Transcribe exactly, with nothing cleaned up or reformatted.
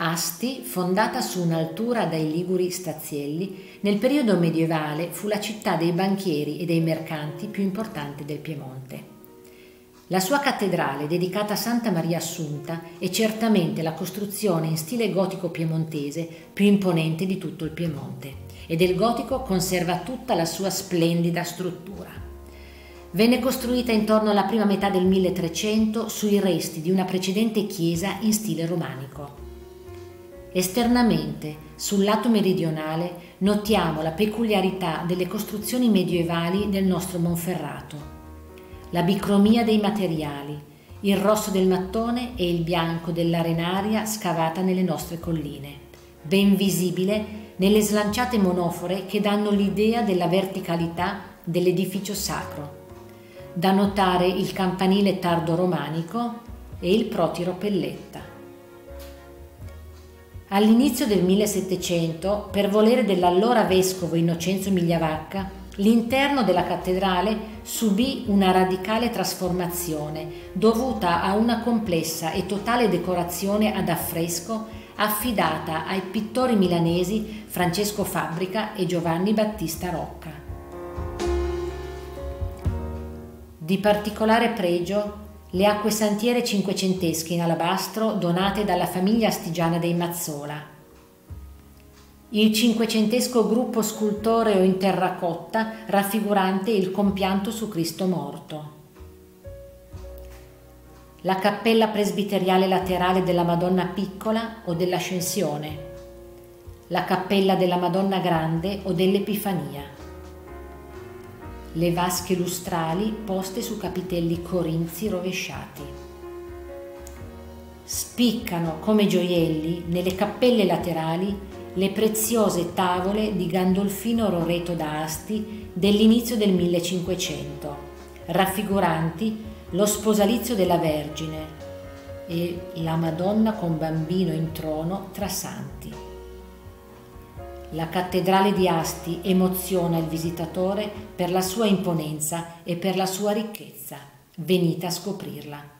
Asti, fondata su un'altura dai Liguri Stazielli, nel periodo medievale fu la città dei banchieri e dei mercanti più importante del Piemonte. La sua cattedrale, dedicata a Santa Maria Assunta, è certamente la costruzione in stile gotico piemontese più imponente di tutto il Piemonte, e del gotico conserva tutta la sua splendida struttura. Venne costruita intorno alla prima metà del milletrecento sui resti di una precedente chiesa in stile romanico. Esternamente, sul lato meridionale, notiamo la peculiarità delle costruzioni medievali del nostro Monferrato. La bicromia dei materiali, il rosso del mattone e il bianco dell'arenaria scavata nelle nostre colline, ben visibile nelle slanciate monofore che danno l'idea della verticalità dell'edificio sacro. Da notare il campanile tardo romanico e il protiro Pelletta. All'inizio del millesettecento, per volere dell'allora vescovo Innocenzo Migliavacca, l'interno della cattedrale subì una radicale trasformazione dovuta a una complessa e totale decorazione ad affresco affidata ai pittori milanesi Francesco Fabbrica e Giovanni Battista Rocca. Di particolare pregio le acquesantiere cinquecentesche in alabastro donate dalla famiglia astigiana dei Mazzola, il cinquecentesco gruppo scultoreo in terracotta raffigurante il compianto su Cristo morto, la cappella presbiteriale laterale della Madonna Piccola o dell'Ascensione, la cappella della Madonna Grande o dell'Epifania, le vasche lustrali poste su capitelli corinzi rovesciati. Spiccano come gioielli nelle cappelle laterali le preziose tavole di Gandolfino Roreto d'Asti dell'inizio del millecinquecento, raffiguranti lo sposalizio della Vergine e la Madonna con bambino in trono tra santi. La cattedrale di Asti emoziona il visitatore per la sua imponenza e per la sua ricchezza. Venite a scoprirla.